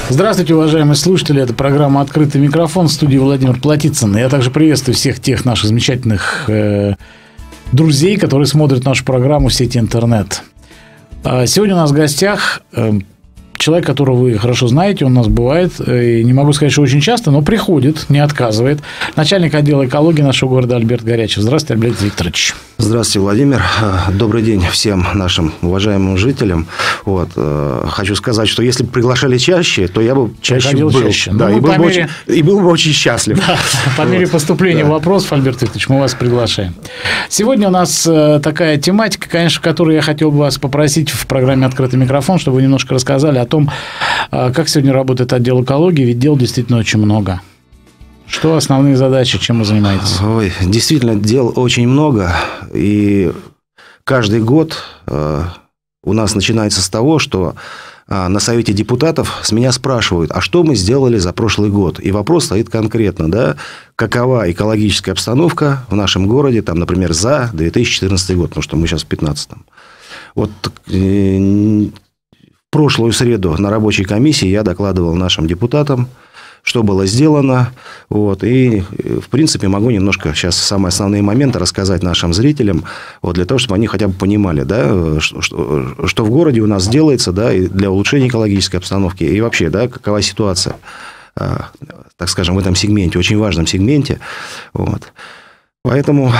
Здравствуйте, уважаемые слушатели. Это программа «Открытый микрофон», в студии Владимир Платицын. Я также приветствую всех тех наших замечательных друзей, которые смотрят нашу программу в сети интернет. Сегодня у нас в гостях человек, которого вы хорошо знаете, он у нас бывает, и не могу сказать, что очень часто, но приходит, не отказывает. Начальник отдела экологии нашего города Альберт Горячев. Здравствуйте, Альберт Викторович. Здравствуйте, Владимир. Добрый день всем нашим уважаемым жителям. Хочу сказать, что если бы приглашали чаще, то я бы чаще был. Чаще. Да, и был бы очень счастлив. Да, по мере поступления вопросов, Альберт Викторович, мы вас приглашаем. Сегодня у нас такая тематика, конечно, в которой я хотел бы вас попросить в программе «Открытый микрофон», чтобы вы немножко рассказали о том, как сегодня работает отдел экологии, ведь дел действительно очень много. Что основные задачи, чем вы занимаетесь? Действительно, дел очень много, и каждый год у нас начинается с того, что на совете депутатов с меня спрашивают, а что мы сделали за прошлый год? И вопрос стоит конкретно, да, какова экологическая обстановка в нашем городе, там, например, за 2014 год, потому что мы сейчас в 2015. В прошлую среду на рабочей комиссии я докладывал нашим депутатам, что было сделано. И, в принципе, могу немножко сейчас самые основные моменты рассказать нашим зрителям, для того, чтобы они хотя бы понимали, да, что в городе у нас делается, да, и для улучшения экологической обстановки, и вообще, да, какова ситуация, так скажем, в этом сегменте, очень важном сегменте. Поэтому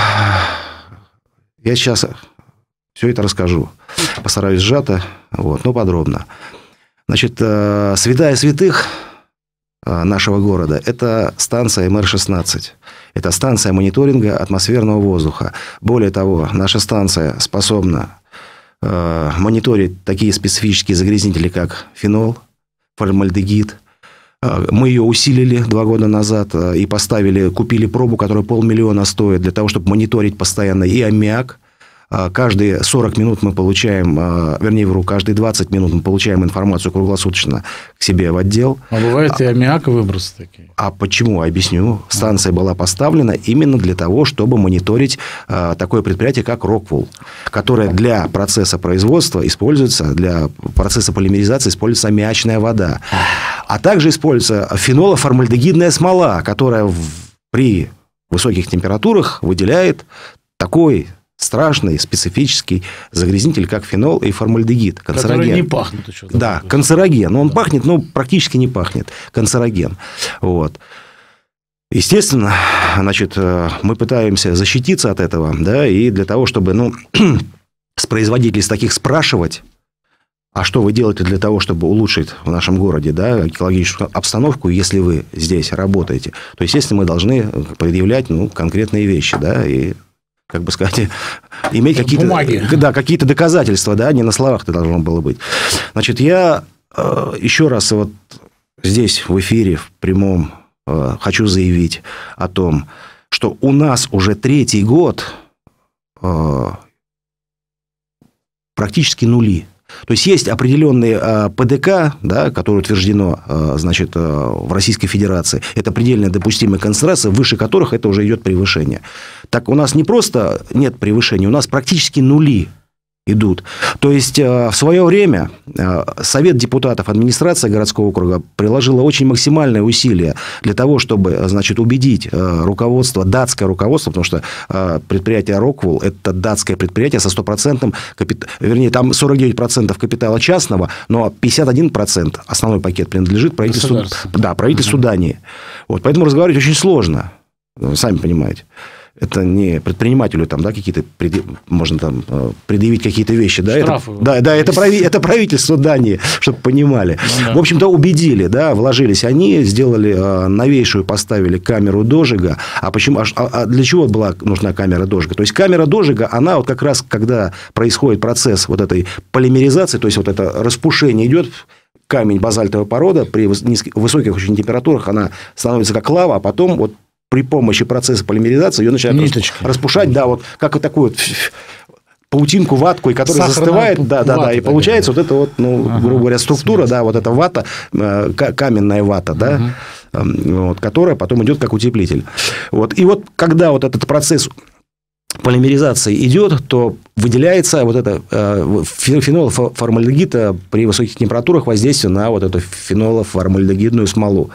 я сейчас все это расскажу. Постараюсь сжато, но подробно. Значит, святая святых нашего города – это станция МР-16. Это станция мониторинга атмосферного воздуха. Более того, наша станция способна мониторить такие специфические загрязнители, как фенол, формальдегид. Мы ее усилили 2 года назад и купили пробу, которая 500 000 стоит, для того, чтобы мониторить постоянно и аммиак. Каждые 40 минут мы получаем, каждые 20 минут мы получаем информацию круглосуточно к себе в отдел. А бывают и аммиак, и выбросы такие. А почему? Объясню. Станция была поставлена именно для того, чтобы мониторить такое предприятие, как Роквул, которое для процесса производства используется, для процесса полимеризации используется аммиачная вода. А также используется фенолоформальдегидная смола, которая при высоких температурах выделяет такой страшный, специфический загрязнитель, как фенол и формальдегид. Канцероген. Который не пахнет еще. Да, канцероген. Он пахнет, но практически не пахнет. Канцероген. Естественно, значит, мы пытаемся защититься от этого, да, и для того, чтобы, с производителей таких спрашивать, а что вы делаете для того, чтобы улучшить в нашем городе, да, экологическую обстановку, если вы здесь работаете, то, естественно, мы должны предъявлять, конкретные вещи, да, и, как бы сказать, иметь какие-то доказательства, да, не на словах это должно было быть. Значит, я еще раз здесь в эфире, в прямом, хочу заявить о том, что у нас уже 3-й год практически нули. То есть, есть определенные ПДК, да, которые утверждено, значит, в Российской Федерации. Это предельно допустимая концентрация, выше которых это уже идет превышение. Так у нас не просто нет превышения, у нас практически нули идут. То есть, в свое время Совет депутатов администрации городского округа приложила очень максимальные усилия для того, чтобы, значит, убедить руководство, датское руководство, потому что предприятие Роквул – это датское предприятие со 100%, вернее, там 49% капитала частного, но 51% основной пакет принадлежит правительству, правительству Дании. Поэтому разговаривать очень сложно, вы сами понимаете. Это не предпринимателю там, да, какие-то можно там предъявить какие-то вещи, да, это правительство Дании, чтобы понимали. В общем-то, убедили, да, вложились они, сделали новейшую, поставили камеру дожига. А почему? А для чего была нужна камера дожига? То есть, камера дожига, она как раз, когда происходит процесс этой полимеризации, то есть, это распушение идет, камень базальтовая порода при высоких очень температурах она становится как лава, а потом при помощи процесса полимеризации ее начинают распушать, да, как такую паутинку, ватку, и которая застывает, и получается грубо говоря, структура, да, эта вата, каменная вата, да, которая потом идет как утеплитель. И когда этот процесс полимеризация идет, то выделяется вот это фенолформальдегид при высоких температурах воздействия на вот эту фенолформальдегидную смолу.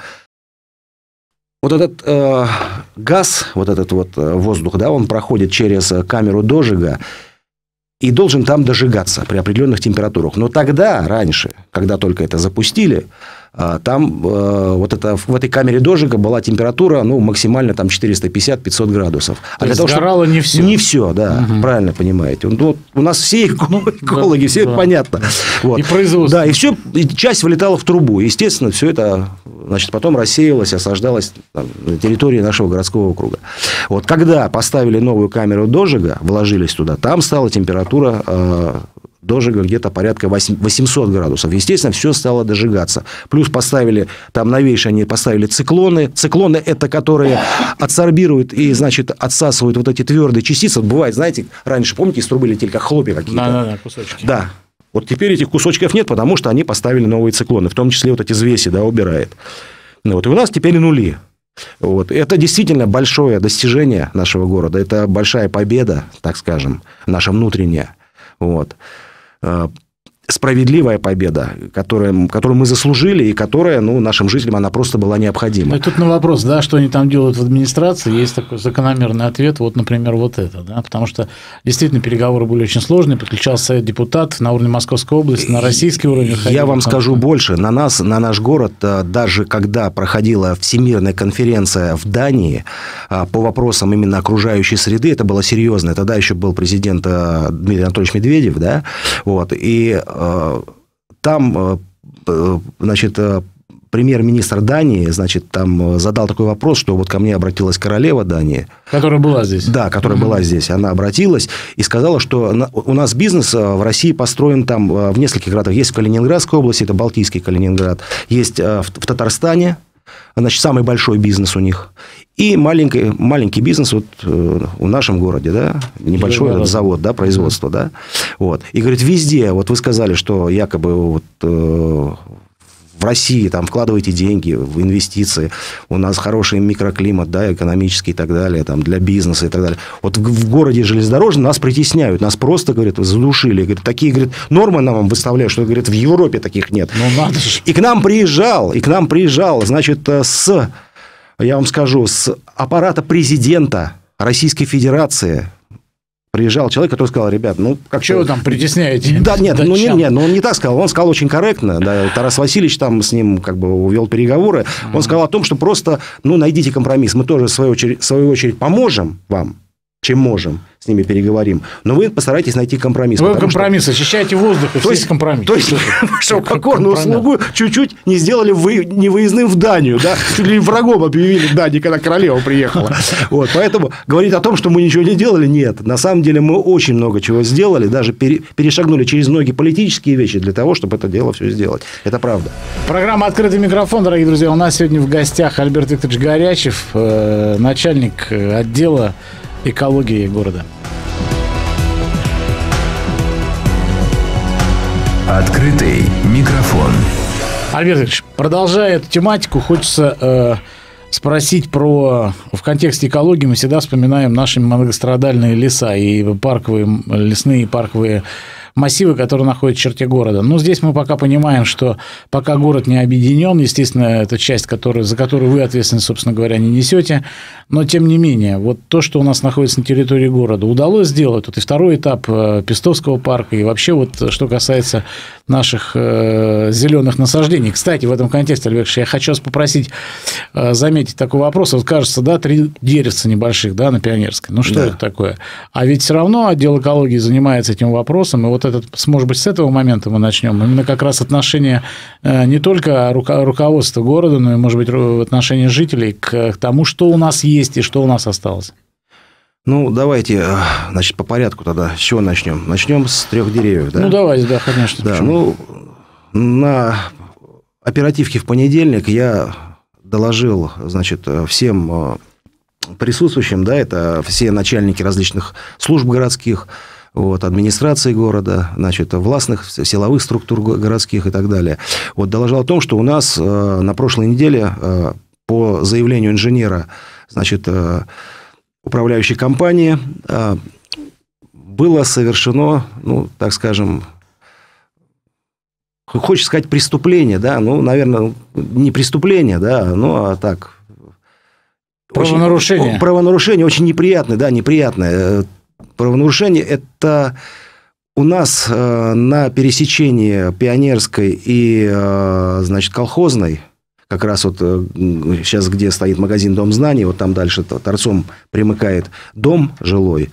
Вот этот газ, вот этот вот воздух, да, он проходит через камеру дожига и должен там дожигаться при определенных температурах. Но тогда, раньше, когда только это запустили, там вот это, в этой камере дожига была температура, ну, максимально там 450-500 градусов. То есть сгорало не все? Не все, да, правильно понимаете. Вот у нас все экологи, все это понятно. Вот. И производство. Да, и все, часть вылетала в трубу. Естественно, все это, значит, потом рассеялось, осаждалось там, на территории нашего городского округа. Вот когда поставили новую камеру дожига, вложились туда, там стала температура дожига где-то порядка 800 градусов. Естественно, все стало дожигаться. Плюс поставили, там новейшие они поставили циклоны. Циклоны – это которые адсорбируют и, значит, отсасывают вот эти твердые частицы. Вот бывает, знаете, раньше, помните, из трубы летели как хлопья какие-то? Да, кусочки. Да. Вот теперь этих кусочков нет, потому что они поставили новые циклоны. В том числе вот эти взвеси, да, убирает. Ну, вот, и у нас теперь нули. Вот. Это действительно большое достижение нашего города. Это большая победа, так скажем, наша внутренняя. Вот. Справедливая победа, которую мы заслужили, и которая, ну, нашим жителям она просто была необходима. И тут на вопрос, да, что они там делают в администрации, есть такой закономерный ответ, вот, например, вот это, да, потому что действительно переговоры были очень сложные, подключался Совет депутатов на уровне Московской области, на российский уровень. Я вам скажу больше, на наш город, даже когда проходила всемирная конференция в Дании по вопросам именно окружающей среды, это было серьезно, тогда еще был президент Дмитрий Анатольевич Медведев, да, вот, и там, значит, премьер-министр Дании, значит, там задал такой вопрос, что вот ко мне обратилась королева Дании. Которая была здесь. Да, которая была здесь. Она обратилась и сказала, что у нас бизнес в России построен там в нескольких городах. Есть в Калининградской области, это Балтийский Калининград. Есть в Татарстане, значит, самый большой бизнес у них. И маленький бизнес вот в нашем городе, да, небольшой завод, да, производство, да. Вот. И, говорит, везде, вот вы сказали, что якобы вот, в России там вкладываете деньги в инвестиции, у нас хороший микроклимат, да, экономический и так далее, там, для бизнеса и так далее. Вот в городе железнодорожном нас притесняют, нас просто, говорит, задушили. Говорит, такие, говорит, нормы нам выставляют, что, говорит, в Европе таких нет. Ну, надо же. И к нам приезжал, значит, я вам скажу, с аппарата президента Российской Федерации приезжал человек, который сказал, ребят, ну... как что вы там притесняете? Да, нет, он не так сказал. Он сказал очень корректно. Да, Тарас Васильевич там с ним как бы увел переговоры. Он сказал о том, что просто, ну, найдите компромисс. Мы тоже, в свою очередь, поможем вам, чем можем, с ними переговорим. Но вы постарайтесь найти компромисс. Вы компромисс, очищаете воздух, и все есть компромисс. То есть, что покорную услугу чуть-чуть не сделали невыездным в Данию, да? Чуть ли врагом объявили в Дании, когда королева приехала. Вот, поэтому говорить о том, что мы ничего не делали, нет. На самом деле мы очень много чего сделали, даже перешагнули через многие политические вещи для того, чтобы это дело все сделать. Это правда. Программа «Открытый микрофон», дорогие друзья. У нас сегодня в гостях Альберт Викторович Горячев, начальник отдела экологии города. Открытый микрофон. Альберт Викторович, продолжая эту тематику, хочется спросить про... В контексте экологии мы всегда вспоминаем наши многострадальные леса и парковые, лесные парковые массивы, которые находятся в черте города. Но здесь мы пока понимаем, что пока город не объединен, естественно, это часть, за которую вы ответственность, собственно говоря, не несете, но тем не менее, вот то, что у нас находится на территории города, удалось сделать, вот и второй этап Пестовского парка, и вообще вот что касается наших зеленых насаждений. Кстати, в этом контексте, Альберт Ильич, я хочу вас попросить заметить такой вопрос. Вот кажется, да, 3 деревца небольших, да, на Пионерской. Ну, что это такое? А ведь все равно отдел экологии занимается этим вопросом, и вот этот, может быть, с этого момента мы начнем. Именно как раз отношение не только руководства города, но и, может быть, отношение жителей к тому, что у нас есть и что у нас осталось. Ну, давайте, значит, по порядку тогда. С чего начнем? Начнем с 3 деревьев, да? Ну, давайте, да, конечно. Да, ну, на оперативке в понедельник я доложил, значит, всем присутствующим, да, это все начальники различных служб городских, вот, администрации города, значит, властных, силовых структур городских и так далее. Вот, доложил о том, что у нас на прошлой неделе по заявлению инженера, значит, управляющей компании было совершено, ну, так скажем, хочется сказать преступление, да, ну, наверное, не преступление, да, ну, а так... Правонарушение. Правонарушение очень неприятное, да, неприятное. Правонарушение – это у нас на пересечении Пионерской и, значит, Колхозной, как раз вот сейчас, где стоит магазин «Дом знаний», вот там дальше торцом примыкает дом жилой,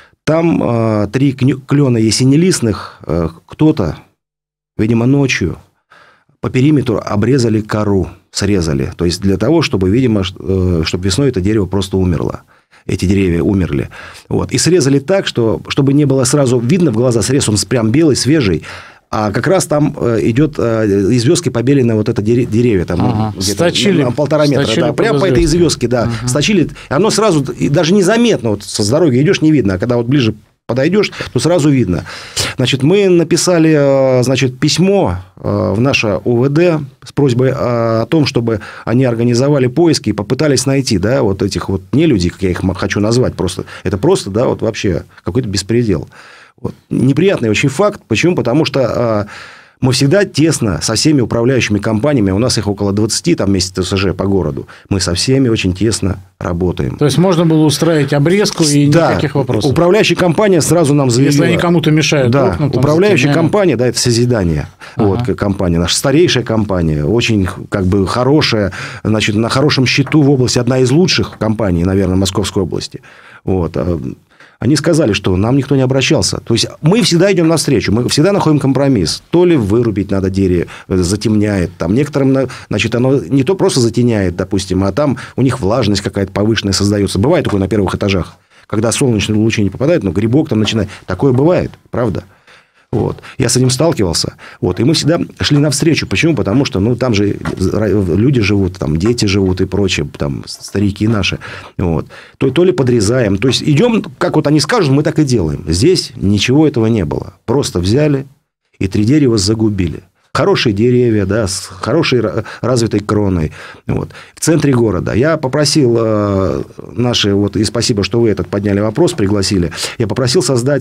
там 3 клена ясенелистных кто-то, видимо, ночью по периметру обрезали кору, срезали. То есть, для того, чтобы, видимо, чтобы весной это дерево просто умерло. Эти деревья умерли. Вот. И срезали так, что, чтобы не было сразу видно в глаза, срез он прям белый, свежий. А как раз там идет известки побелены вот это деревья. Там сточили. 1,5 метра. Да, прямо по этой известке, да. Сточили. Оно сразу, даже незаметно, вот со дороги идешь, не видно. А когда вот ближе подойдешь, то сразу видно. Значит, мы написали, значит, письмо в наше УВД с просьбой о том, чтобы они организовали поиски и попытались найти, да, вот этих вот нелюдей, как я их хочу назвать, просто. Это просто, да, вот вообще какой-то беспредел. Вот. Неприятный очень факт. Почему? Потому что мы всегда тесно со всеми управляющими компаниями, у нас их около 20 там вместе ТСЖ по городу, мы со всеми очень тесно работаем. То есть, можно было устроить обрезку и да, никаких вопросов? Управляющая компания сразу нам заявила... Если они кому-то мешают. Да, окна, управляющая компания, да, это «Созидание». Вот, компания, наша старейшая компания, очень как бы хорошая, значит, на хорошем счету в области, одна из лучших компаний, наверное, Московской области. Вот. Они сказали, что нам никто не обращался. То есть, мы всегда идем навстречу, мы всегда находим компромисс. То ли вырубить надо дерево, затемняет. Там некоторым, значит, оно не то просто затеняет, допустим, а там у них влажность какая-то повышенная создается. Бывает такое на первых этажах, когда солнечные лучи не попадают, но грибок там начинает. Такое бывает, правда? Вот. Я с этим сталкивался. Вот. И мы всегда шли навстречу. Почему? Потому что, ну, там же люди живут, там дети живут и прочее, там старики наши. Вот. То ли подрезаем. То есть, идем, как вот они скажут, мы так и делаем. Здесь ничего этого не было. Просто взяли и 3 дерева загубили. Хорошие деревья, да, с хорошей развитой кроной. Вот. В центре города. Я попросил наши, вот, и спасибо, что вы этот подняли вопрос, пригласили. Я попросил создать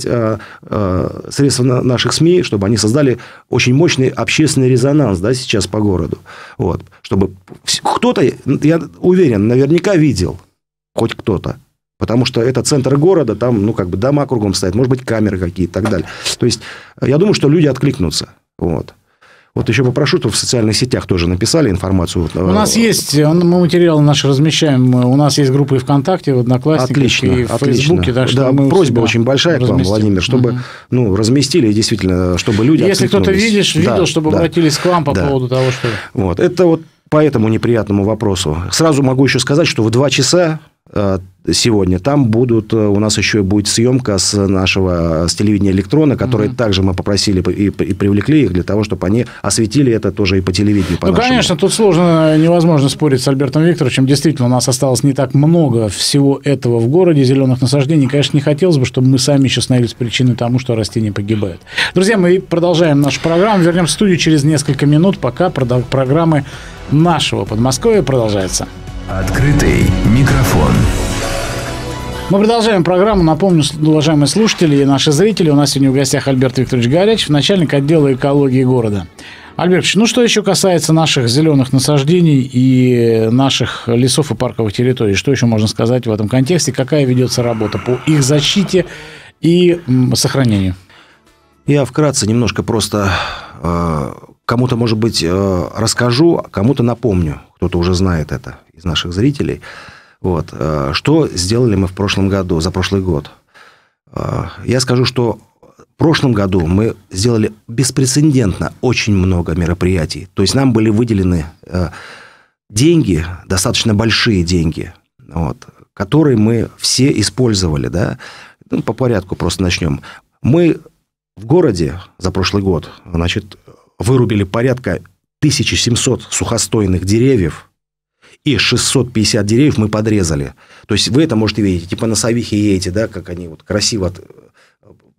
средства наших СМИ, чтобы они создали очень мощный общественный резонанс, да, сейчас по городу. Вот. Чтобы кто-то, я уверен, наверняка видел, хоть кто-то. Потому что это центр города, там, ну, как бы дома кругом стоят, может быть, камеры какие-то и так далее. То есть, я думаю, что люди откликнутся. Вот. Вот еще попрошу, чтобы в социальных сетях тоже написали информацию. У нас есть, мы материалы наши размещаем, у нас есть группы ВКонтакте, в Одноклассниках и в Фейсбуке. Так что да, просьба очень большая к вам, Владимир, чтобы разместили, действительно, чтобы люди если кто-то видел, чтобы обратились к вам по поводу того, что... Вот. Это вот по этому неприятному вопросу. Сразу могу еще сказать, что в 2 часа сегодня там у нас еще будет съемка с телевидения «Электрона», которые также мы попросили и привлекли их для того, чтобы они осветили это тоже и по телевидению. Ну, конечно, тут сложно, невозможно спорить с Альбертом Викторовичем. Действительно, у нас осталось не так много всего этого в городе, зеленых насаждений. Конечно, не хотелось бы, чтобы мы сами еще становились причиной тому, что растения погибают. Друзья, мы продолжаем нашу программу. Вернемся в студию через несколько минут, пока программы нашего Подмосковья продолжаются. Открытый микрофон. Мы продолжаем программу. Напомню, уважаемые слушатели и наши зрители, у нас сегодня в гостях Альберт Викторович Горячев, начальник отдела экологии города. Альберт Викторович, ну что еще касается наших зеленых насаждений и наших лесов и парковых территорий? Что еще можно сказать в этом контексте? Какая ведется работа по их защите и сохранению? Я вкратце немножко просто кому-то, может быть, расскажу, а кому-то напомню. Кто-то уже знает это из наших зрителей. Вот. Что сделали мы в прошлом году, за прошлый год? Я скажу, что в прошлом году мы сделали беспрецедентно очень много мероприятий. То есть, нам были выделены деньги, достаточно большие деньги, вот, которые мы все использовали. Да? Ну, по порядку просто начнем. Мы в городе за прошлый год, значит, вырубили порядка 1700 сухостойных деревьев, и 650 деревьев мы подрезали. То есть, вы это можете видеть, типа на Савихе едете, да, как они вот красиво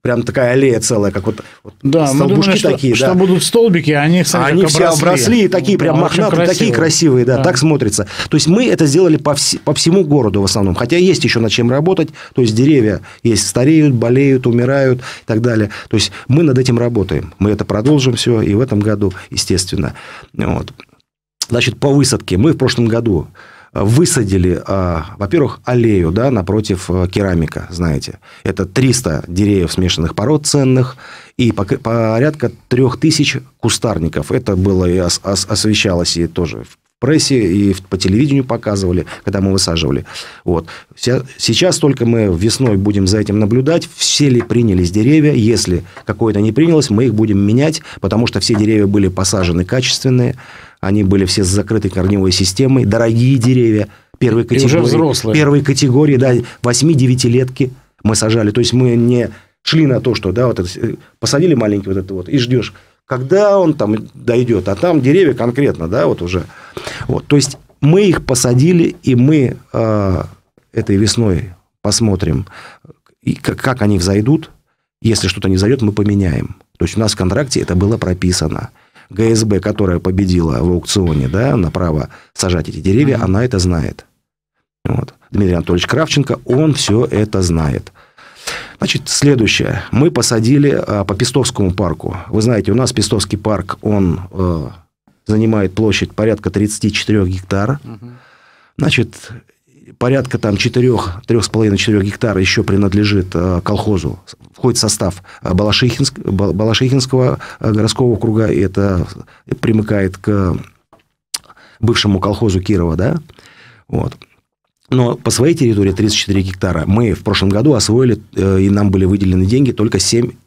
прям такая аллея целая, как вот да, столбушки думали, такие. Что будут столбики, а они, кстати, они все обросли, такие прям мохнатые, такие красивые, да, так смотрится. То есть мы это сделали по всему городу в основном. Хотя есть еще над чем работать. То есть деревья есть, стареют, болеют, умирают и так далее. То есть мы над этим работаем. Мы это продолжим все и в этом году, естественно. Вот. Значит, по высадке мы в прошлом году высадили, во-первых, аллею, да, напротив керамика, знаете. Это 300 деревьев смешанных пород ценных и порядка 3000 кустарников. Это было и освещалось и тоже в прессе, и по телевидению показывали, когда мы высаживали. Вот. Сейчас только мы весной будем за этим наблюдать, все ли принялись деревья. Если какое-то не принялось, мы их будем менять, потому что все деревья были посажены качественные. Они были все с закрытой корневой системой, дорогие деревья первой категории. И уже взрослые. Первой категории, да, 8-9-летки мы сажали. То есть мы не шли на то, что да, вот это, посадили маленький вот это вот, и ждешь, когда он там дойдет. А там деревья конкретно, да, вот уже. Вот. То есть мы их посадили, и мы этой весной посмотрим, как они взойдут. Если что-то не взойдет, мы поменяем. То есть у нас в контракте это было прописано. ГСБ, которая победила в аукционе, да, на право сажать эти деревья, она это знает. Вот. Дмитрий Анатольевич Кравченко, он все это знает. Значит, следующее. Мы посадили по Пестовскому парку. Вы знаете, у нас Пестовский парк, он занимает площадь порядка 34 гектар. Значит, порядка там 3,5-4 гектара еще принадлежит колхозу. Входит в состав Балашихинского городского округа. И это примыкает к бывшему колхозу Кирова. Да? Вот. Но по своей территории 34 гектара мы в прошлом году освоили, и нам были выделены деньги только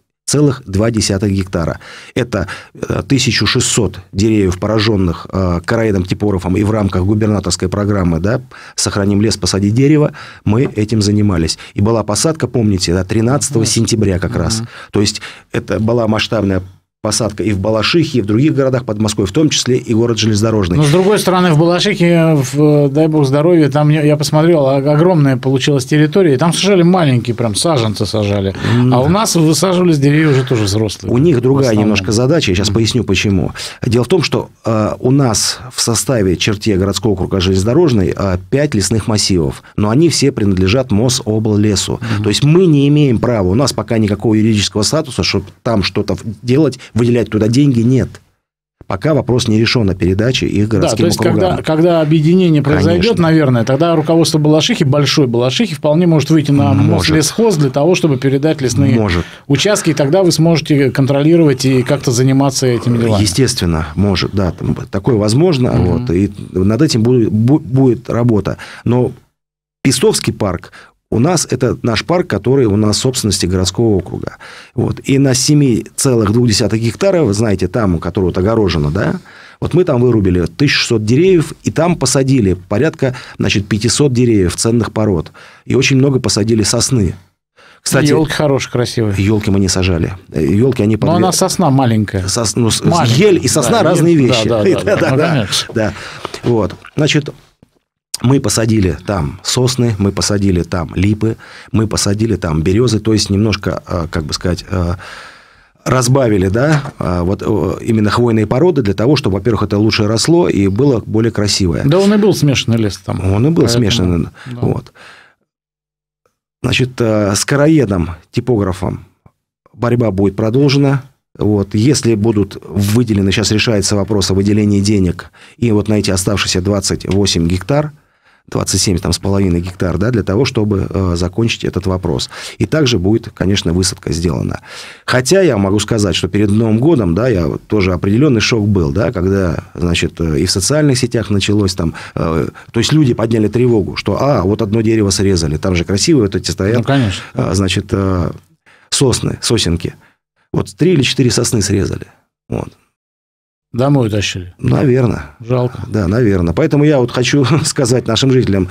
7,2 гектара. Это 1600 деревьев, пораженных короидом-типографом, и в рамках губернаторской программы, да, «Сохраним лес, посади дерево», мы этим занимались. И была посадка, помните, да, 13 сентября как раз. То есть это была масштабная посадка и в Балашихе, и в других городах Подмосковья, в том числе и город Железнодорожный. Но, с другой стороны, в Балашихе, дай бог здоровья, там, я посмотрел, огромная получилась территория, и там сажали маленькие, прям саженцы сажали. А у нас высаживались деревья уже тоже взрослые. У них другая немножко задача, я сейчас поясню, почему. Дело в том, что у нас в составе черте городского округа Железнодорожный 5 лесных массивов, но они все принадлежат Мособллесу. То есть мы не имеем права, у нас пока никакого юридического статуса, чтобы там что-то делать, выделять туда деньги, нет. Пока вопрос не решен о передаче их городским округам. То есть, когда объединение произойдет, конечно, наверное, тогда руководство Балашихи, большой Балашихи, вполне может выйти на Мослесхоз для того, чтобы передать лесные участки, и тогда вы сможете контролировать и как-то заниматься этими делами. Естественно, может, да, такое возможно, вот, и над этим будет работа. Но Пестовский парк, у нас это наш парк, который у нас в собственности городского округа. Вот. И на 7,2 гектара, вы знаете, там, который вот огорожено, да, вот мы там вырубили 1600 деревьев, и там посадили порядка, значит, 500 деревьев ценных пород. И очень много посадили сосны. Кстати, елки хорошие, красивые. Елки мы не сажали. Елки они Но она сосна маленькая. Ель и сосна разные вещи. Да. Вот. Значит, мы посадили там сосны, мы посадили там липы, мы посадили там березы, то есть немножко, как бы сказать, разбавили, да, вот именно хвойные породы для того, чтобы, во-первых, это лучше росло и было более красивое. Да, он и был смешанный лес там. Он и был смешанный. Да. Вот. Значит, с короедом, типографом борьба будет продолжена. Вот. Если будут выделены, сейчас решается вопрос о выделении денег, и вот на эти оставшиеся 28 гектар, 27,5 гектар, да, для того, чтобы закончить этот вопрос. И также будет, конечно, высадка сделана. Хотя я могу сказать, что перед Новым годом, да, тоже определенный шок был, да, когда, значит, и в социальных сетях началось там, то есть люди подняли тревогу, что, вот одно дерево срезали, там же красивые вот эти стоят, значит, сосенки. Вот 3 или 4 сосны срезали. Вот. Домой утащили? Наверное. Жалко. Да, наверное. Поэтому я вот хочу сказать нашим жителям,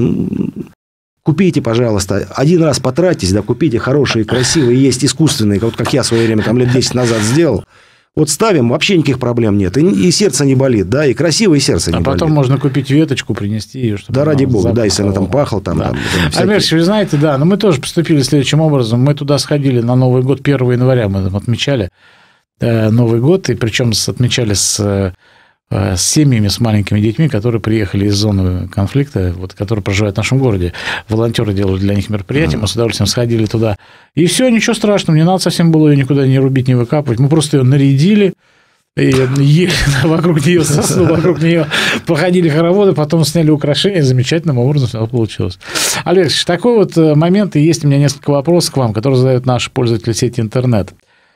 купите, пожалуйста, один раз потратьтесь, да, купите хорошие, красивые, есть искусственные, вот как я в свое время там лет 10 назад сделал. Вот ставим, вообще никаких проблем нет. И сердце не болит, да, и красиво, и сердце не болит. А потом можно купить веточку, принести ее, чтобы... Да, ради бога, да, если она там пахла. Там, да. Всякие... Альбертович, вы знаете, да, но мы тоже поступили следующим образом. Мы туда сходили на Новый год, 1 января мы там отмечали Новый год, и причем отмечали с семьями, с маленькими детьми, которые приехали из зоны конфликта, вот, которые проживают в нашем городе. Волонтеры делали для них мероприятия, мы с удовольствием сходили туда. И все, ничего страшного, не надо совсем было ее никуда не рубить, не выкапывать. Мы просто ее нарядили, и вокруг нее сосну, вокруг нее походили хороводы, потом сняли украшения, замечательным образом все получилось. Альбертович, такой вот момент, и есть у меня несколько вопросов к вам, которые задают наши пользователи сети интернет.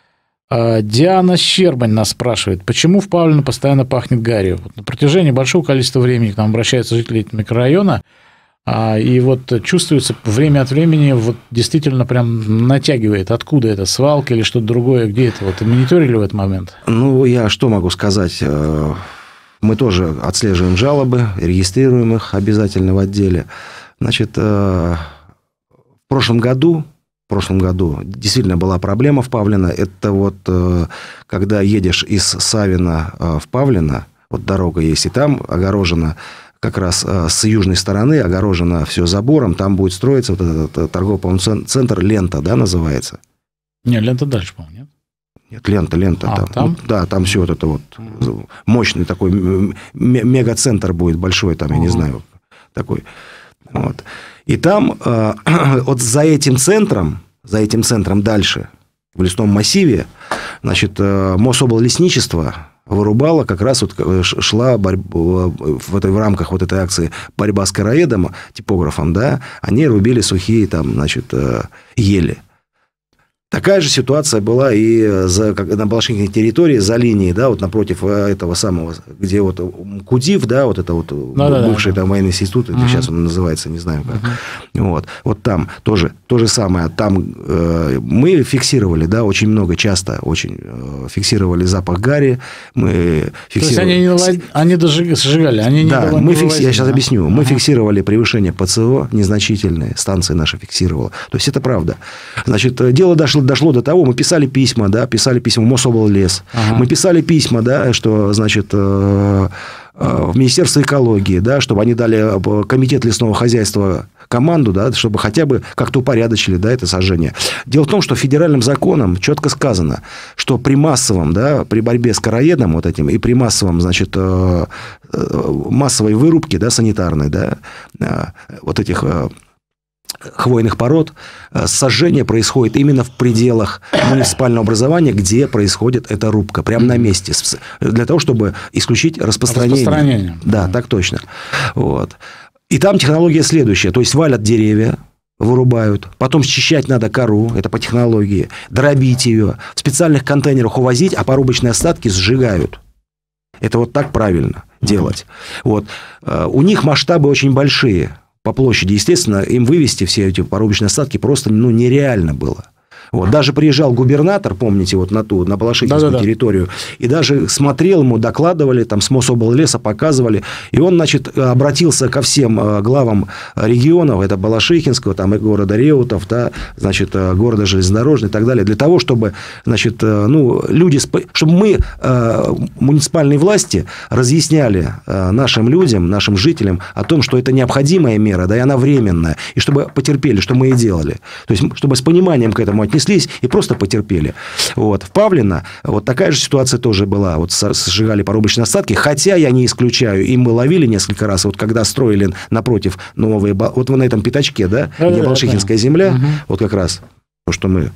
Диана Щербань нас спрашивает, почему в Павлино постоянно пахнет гарью? Вот на протяжении большого количества времени к нам обращаются жители этого микрорайона, и вот чувствуется время от времени, вот действительно прям натягивает. Откуда это? Свалка или что-то другое? Где это? Вот мониторили в этот момент? Ну, я что могу сказать? Мы тоже отслеживаем жалобы, регистрируем их обязательно в отделе. Значит, в прошлом году действительно была проблема в Павлино. Это вот когда едешь из Савина в Павлино, вот дорога есть, и там огорожено как раз с южной стороны, огорожено все забором, там будет строиться вот этот торговый центр «Лента», да, называется? Не, «Лента» дальше, по-моему, нет? Нет, «Лента». Там. Там? Да, там все вот это вот мощный такой мегацентр будет большой, там, я не знаю, такой. Вот. И там вот за этим центром дальше, в лесном массиве, значит, Мособлесничество вырубало, как раз вот шла борьба, в рамках вот этой акции борьба с короедом, типографом, да, они рубили сухие там, значит, ели. Такая же ситуация была и на Балашихинской территории, за линией, да, вот напротив этого самого, где вот Кудив, да, вот это вот бывший там военный институт, или сейчас он называется, не знаю как. Вот там тоже то же самое. Там мы фиксировали, да, очень много, часто очень фиксировали запах гари. Мы фиксировали... То есть они сжигали, они не да, я сейчас объясню. Мы фиксировали превышение ПЦО незначительные, станция наша фиксировала. То есть это правда. Значит, дело дошло до того, мы писали письма в Мособллес, мы писали письма, да, что, значит, в Министерство экологии, да, чтобы они дали комитет лесного хозяйства команду, да, чтобы хотя бы как-то упорядочили, да, это сожжение. Дело в том, что федеральным законом четко сказано, что при массовом, да, при борьбе с короедом вот этим и при массовом, значит, массовой вырубке, да, санитарной, да, вот этих хвойных пород, сожжение происходит именно в пределах муниципального образования, где происходит эта рубка, прямо на месте, для того, чтобы исключить распространение. Да, так точно. Вот. И там технология следующая, то есть валят деревья, вырубают, потом счищать надо кору, это по технологии, дробить ее, в специальных контейнерах увозить, а порубочные остатки сжигают. Это вот так правильно делать. Вот. У них масштабы очень большие. По площади, естественно, им вывести все эти порубочные остатки просто нереально было. Вот. Даже приезжал губернатор, помните, вот на Балашихинскую территорию, и даже смотрел ему, докладывали, там с Мособллеса показывали, и он, значит, обратился ко всем главам регионов, это Балашихинского, там и города Реутов, да, значит, города Железнодорожный и так далее, для того, чтобы, значит, люди, чтобы мы, муниципальные власти, разъясняли нашим людям, нашим жителям о том, что это необходимая мера, да, и она временная, и чтобы потерпели, что мы и делали. То есть, чтобы с пониманием к этому отнеслись и просто потерпели. Вот. В Павлино вот такая же ситуация тоже была. Вот сжигали порубочные остатки, хотя я не исключаю, и мы ловили несколько раз, вот когда строили напротив новые... Вот вы на этом пятачке, да, где Балашихинская земля, вот как раз то, что мы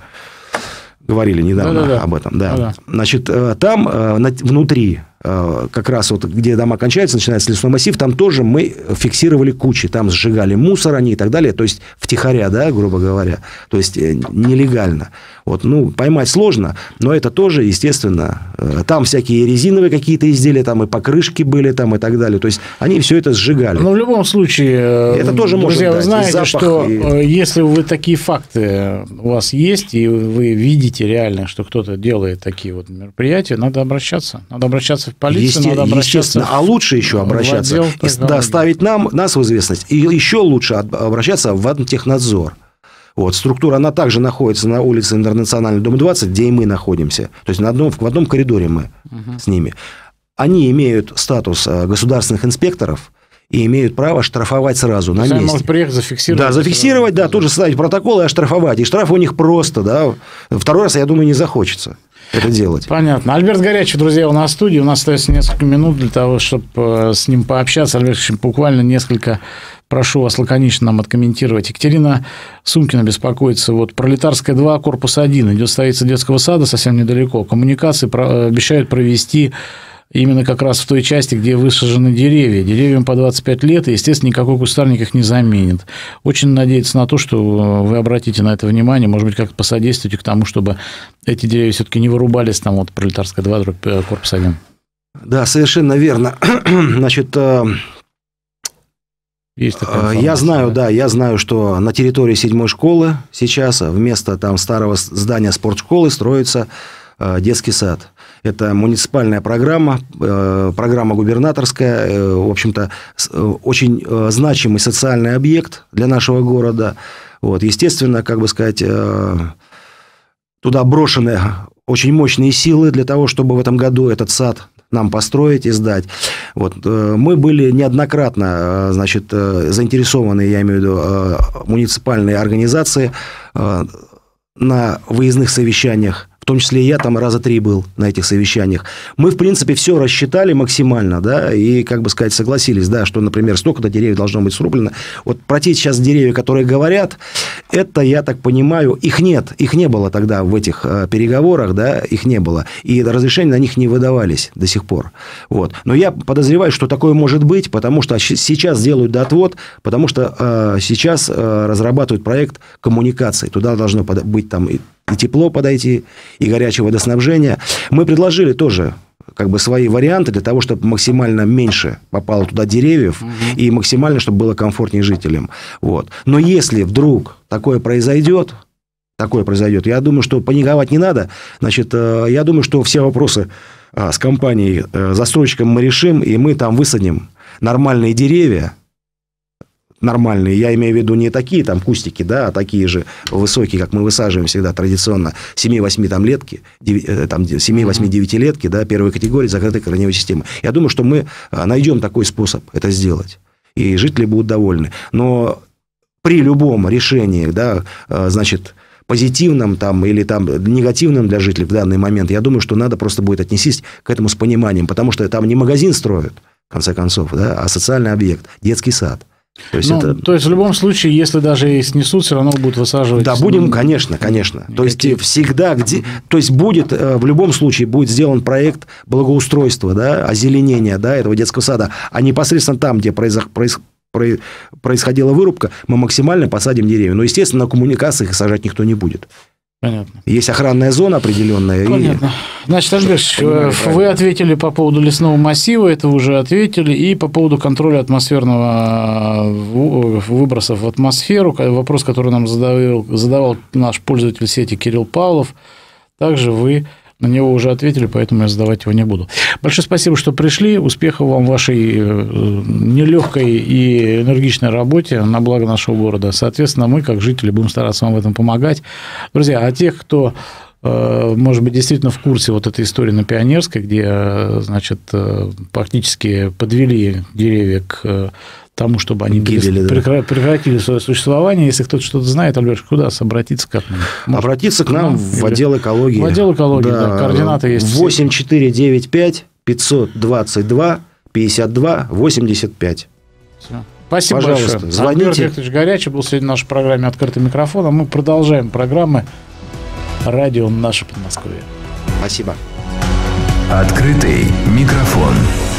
говорили недавно об этом. Да. Значит, там внутри, как раз вот где дома кончаются, начинается лесной массив, там тоже мы фиксировали кучи, там сжигали мусор они и так далее, то есть втихаря, да, грубо говоря, то есть нелегально. Вот, поймать сложно, но это тоже, естественно, там всякие резиновые какие-то изделия, там и покрышки были, там и так далее, то есть они все это сжигали. Но в любом случае, это тоже друзья, может вы знаете, запах, что если вы такие факты у вас есть, и вы видите реально, что кто-то делает такие вот мероприятия, надо обращаться в полицию, надо обращаться. Естественно, а лучше еще обращаться, ставить нас в известность, и еще лучше обращаться в Технадзор. Вот, структура, она также находится на улице Интернациональный, дом 20, где и мы находимся. То есть, в одном коридоре мы с ними. Они имеют статус государственных инспекторов и имеют право штрафовать сразу на месте. Они могут приехать, зафиксировать. Да, зафиксировать, да, тут же составить протокол и оштрафовать. И штраф у них просто, да. Второй раз, я думаю, не захочется это делать. Понятно. Альберт Горячев, друзья, у нас в студии. У нас остается несколько минут для того, чтобы с ним пообщаться. Альберт, буквально несколько... Прошу вас лаконично нам откомментировать. Екатерина Сумкина беспокоится. Вот Пролетарская 2, корпус 1. Идет строительство детского сада совсем недалеко. Коммуникации обещают провести именно как раз в той части, где высажены деревья. Деревьям по 25 лет, и, естественно, никакой кустарник их не заменит. Очень надеяться на то, что вы обратите на это внимание, может быть, как-то посодействуете к тому, чтобы эти деревья все-таки не вырубались там вот Пролетарская 2, корпус 1. Да, совершенно верно. Значит, я знаю, что на территории 7-й школы сейчас вместо там старого здания спортшколы строится детский сад. Это муниципальная программа, программа губернаторская, в общем-то, очень значимый социальный объект для нашего города. Вот, естественно, как бы сказать, туда брошены очень мощные силы для того, чтобы в этом году этот сад нам построить и сдать. Вот. Мы были неоднократно, значит, заинтересованы, я имею в виду, муниципальные организации на выездных совещаниях. В том числе я там раза 3 был на этих совещаниях. Мы, в принципе, все рассчитали максимально, да, и, как бы сказать, согласились, да, что, например, столько-то деревьев должно быть срублено. Вот про те сейчас деревья, которые говорят, это, я так понимаю, их нет. Их не было тогда в этих переговорах, да, их не было. И разрешения на них не выдавались до сих пор. Вот. Но я подозреваю, что такое может быть, потому что сейчас делают доотвод, потому что сейчас разрабатывают проект коммуникаций. Туда должно быть там и тепло подойти, и горячее водоснабжение. Мы предложили тоже как бы свои варианты для того, чтобы максимально меньше попало туда деревьев и максимально, чтобы было комфортнее жителям. Вот. Но если вдруг такое произойдет, я думаю, что паниковать не надо. Значит, я думаю, что все вопросы с компанией, застройщиком мы решим, и мы там высадим нормальные деревья. Нормальные, я имею в виду не такие там кустики, да, а такие же высокие, как мы высаживаем всегда традиционно, 7-8 там летки, 7-8-9-летки, да, первой категории закрытой корневой системы. Я думаю, что мы найдем такой способ это сделать, и жители будут довольны. Но при любом решении, да, значит, позитивном там, или там, негативном для жителей в данный момент, я думаю, что надо просто будет отнестись к этому с пониманием, потому что там не магазин строят, в конце концов, да, а социальный объект, детский сад. То есть, в любом случае, если даже и снесут, все равно будут высаживать. Да, будем, конечно. То есть, всегда, то есть, будет, в любом случае, будет сделан проект благоустройства, да, озеленения, да, этого детского сада, а непосредственно там, где происходила вырубка, мы максимально посадим деревья. Но, естественно, на коммуникациях их сажать никто не будет. Понятно. Есть охранная зона определенная. Понятно. Значит, Альберт, вы ответили по поводу лесного массива, это уже ответили, и по поводу контроля атмосферного выбросов в атмосферу, вопрос, который нам задавал наш пользователь сети Кирилл Павлов, также вы на него уже ответили, поэтому я задавать его не буду. Большое спасибо, что пришли. Успехов вам в вашей нелегкой и энергичной работе на благо нашего города. Соответственно, мы, как жители, будем стараться вам в этом помогать. Друзья, а тех, кто, может быть, действительно в курсе вот этой истории на Пионерской, где, значит, практически подвели деревья к тому, чтобы они прекратили свое существование. Если кто-то что-то знает, Альберт, куда обратиться? Обратиться к нам в отдел экологии. В отдел экологии, да, координаты есть. 8495 522 52 85. Все. Спасибо большое. Звоните. Альберт Викторович Горячий был сегодня в нашей программе «Открытый микрофон». А мы продолжаем программы «Радио Наше Подмосковье». Спасибо. Открытый микрофон.